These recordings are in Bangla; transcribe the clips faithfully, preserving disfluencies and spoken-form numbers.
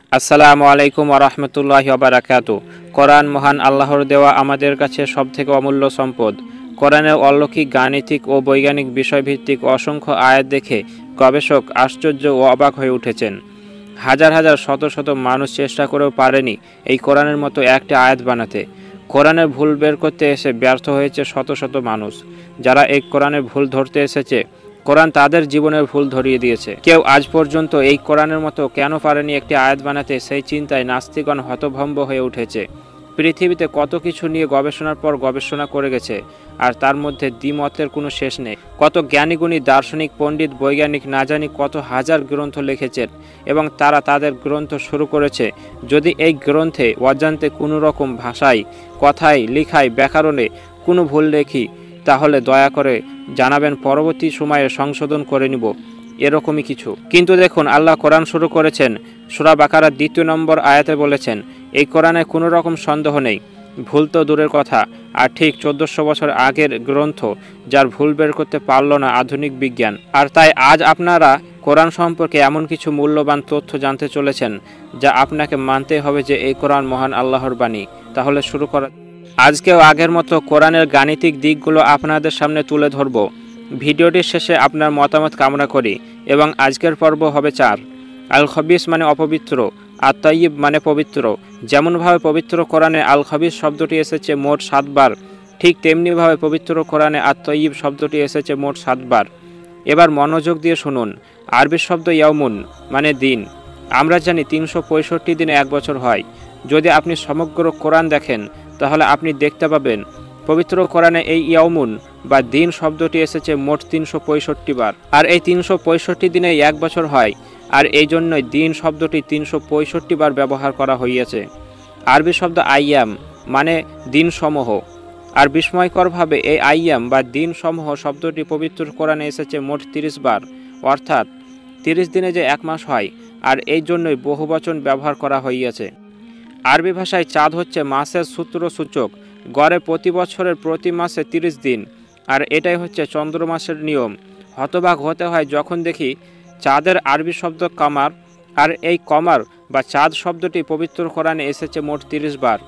আসসালামু আলাইকুম ওয়া রাহমাতুল্লাহি ওয়া বারাকাতু। কোরআন মহান আল্লাহর দেওয়া আমাদের কাছে সবথেকে অমূল্য সম্পদ। কোরআনের অলৌকিক গাণিতিক ও বৈজ্ঞানিক বিষয়ভিত্তিক অসংখ্য আয়াত দেখে গবেষক আশ্চর্য ও অবাক হয়ে উঠেছেন। হাজার হাজার শত শত মানুষ চেষ্টা করেও পারেনি এই কোরআনের মতো একটি আয়াত বানাতে। কোরআনের ভুল বের করতে এসে ব্যর্থ হয়েছে শত শত মানুষ। যারা এই কোরআনের ভুল ধরতে এসেছে, কোরআন তাদের জীবনের ভুল ধরিয়ে দিয়েছে। কেউ আজ পর্যন্ত এই কোরআনের মতো কেন পারেনি একটি আয়াত বানাতে, সেই চিন্তায় নাস্তিকগণ হতভম্ব হয়ে উঠেছে। পৃথিবীতে কত কিছু নিয়ে গবেষণার পর গবেষণা করে গেছে, আর তার মধ্যে দ্বিমতের কোনো শেষ নেই। কত জ্ঞানীগুণী দার্শনিক পণ্ডিত বৈজ্ঞানিক না জানি কত হাজার গ্রন্থ লিখেছেন, এবং তারা তাদের গ্রন্থ শুরু করেছে। যদি এই গ্রন্থে অজান্তে কোনো রকম ভাষায়, কথায়, লিখায়, ব্যাকরণে কোনো ভুল দেখি, তাহলে দয়া করে জানাবেন, পরবর্তী সময়ে সংশোধন করে নিব, এরকমই কিছু। কিন্তু দেখুন, আল্লাহ কোরআন শুরু করেছেন সূরা বাকারার দ্বিতীয় নম্বর আয়াতে বলেছেন, এই কোরআনে কোনো রকম সন্দেহ নেই। ভুল তো দূরের কথা, আর ঠিক চোদ্দশো বছর আগের গ্রন্থ, যার ভুল বের করতে পারল না আধুনিক বিজ্ঞান। আর তাই আজ আপনারা কোরআন সম্পর্কে এমন কিছু মূল্যবান তথ্য জানতে চলেছেন, যা আপনাকে মানতে হবে যে এই কোরআন মহান আল্লাহর বাণী। তাহলে শুরু করা। আজকেও আগের মতো কোরআনের গাণিতিক দিকগুলো আপনাদের সামনে তুলে ধরব। ভিডিওটির শেষে আপনার মতামত কামনা করি। এবং আজকের পর্ব হবে চার। আল খবিস মানে অপবিত্র, আর তয়্যিব মানে পবিত্র। যেমনভাবে পবিত্র কোরআনে আল খবিস শব্দটি এসেছে মোট সাতবার, ঠিক তেমনিভাবে পবিত্র কোরআনে আর তয়্যিব শব্দটি এসেছে মোট সাতবার। এবার মনোযোগ দিয়ে শুনুন। আরবি শব্দ ইয়াউমুন মানে দিন। আমরা জানি তিনশো পঁয়ষট্টি দিনে এক বছর হয়। যদি আপনি সমগ্র কোরআন দেখেন, তাহলে আপনি দেখতে পাবেন পবিত্র কোরআনে এই ইয়াউমুন বা দিন শব্দটি এসেছে মোট তিনশো পঁয়ষট্টি বার। আর এই তিনশো পঁয়ষট্টি দিনে এক বছর হয়, আর এই জন্যই দিন শব্দটি তিনশো পঁয়ষট্টি বার ব্যবহার করা হইয়াছে। আরবি শব্দ আইয়াম মানে দিনসমূহ। আর বিস্ময়করভাবে এই আইয়াম বা দিনসমূহ শব্দটি পবিত্র কোরআনে এসেছে মোট তিরিশ বার, অর্থাৎ তিরিশ দিনে যে এক মাস হয়, আর এই জন্যই বহুবচন ব্যবহার করা হইয়াছে। আরবি ভাষায় চাঁদ হচ্ছে মাসের সূত্র সূচক। গড়ে প্রতি বছরের প্রতি মাসে তিরিশ দিন, আর এটাই হচ্ছে চন্দ্র মাসের নিয়ম। হতবাক হতে হয় যখন দেখি চাঁদের আরবি শব্দ কামার, আর এই কমার বা চাঁদ শব্দটি পবিত্র কোরআনে এসেছে মোট তিরিশ বার।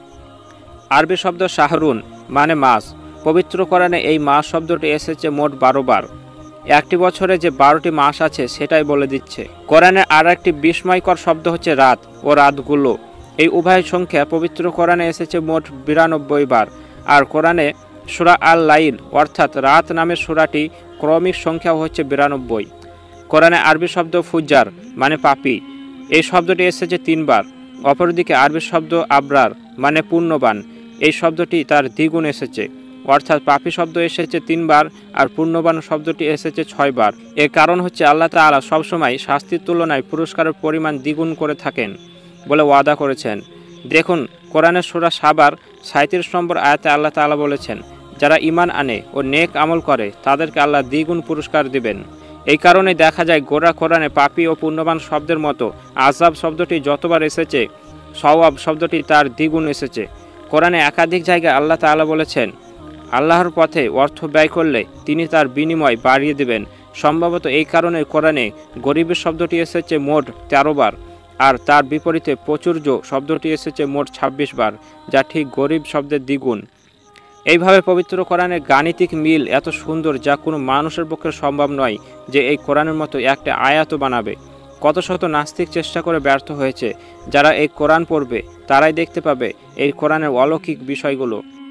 আরবি শব্দ শাহরুন মানে মাস। পবিত্র কোরআনে এই মাস শব্দটি এসেছে মোট বারো বার। একটি বছরে যে বারোটি মাস আছে সেটাই বলে দিচ্ছে। কোরআনের আর একটি বিস্ময়কর শব্দ হচ্ছে রাত ও রাতগুলো। এই উভয় সংখ্যা পবিত্র কোরআনে এসেছে মোট বিরানব্বই বার। আর কোরআনে সূরা আল লাইল অর্থাৎ রাত নামের সূরাটি ক্রমিক সংখ্যাও হচ্ছে বিরানব্বই। কোরআনে আরবি শব্দ ফুজ্জার মানে পাপী। এই শব্দটি এসেছে তিনবার। অপরদিকে আরবি শব্দ আবরার মানে পুণ্যবান। এই শব্দটি তার দ্বিগুণ এসেছে, অর্থাৎ পাপী শব্দ এসেছে তিনবার, আর পুণ্যবান শব্দটি এসেছে ছয়বার। এর কারণ হচ্ছে আল্লাহ তাআলা সবসময় শাস্তির তুলনায় পুরস্কারের পরিমাণ দ্বিগুণ করে থাকেন বলে ওয়াদা করেছেন। দেখুন, কোরআনের সূরা সাবার সাঁইত্রিশ নম্বর আয়াতে আল্লাহ তাআলা বলেছেন, যারা ঈমান আনে ও নেক আমল করে তাদেরকে আল্লাহ দ্বিগুণ পুরস্কার দিবেন। এই কারণে দেখা যায় গোরা কোরআনে পাপী ও পুণ্যবান শব্দের মতো আযাব শব্দটি যতবার এসেছে, সওয়াব শব্দটি তার দ্বিগুণ এসেছে। কোরআনে একাধিক জায়গায় আল্লাহ তাআলা বলেছেন, আল্লাহর পথে অর্থ ব্যয় করলে তিনি তার বিনিময় বাড়িয়ে দেবেন। সম্ভবত এই কারণে কোরআনে গরিবের শব্দটি এসেছে মোট তেরো বার, আর তার বিপরীতে প্রচুর্য শব্দটি এসেছে মোট ছাব্বিশ বার, যা ঠিক গরিব শব্দের দ্বিগুণ। এইভাবে পবিত্র কোরআনের গাণিতিক মিল এত সুন্দর, যা কোনো মানুষের পক্ষে সম্ভব নয় যে এই কোরআনের মতো একটা আয়াত বানাবে। কত শত নাস্তিক চেষ্টা করে ব্যর্থ হয়েছে। যারা এই কোরআন পড়বে তারাই দেখতে পাবে এই কোরআনের অলৌকিক বিষয়গুলো।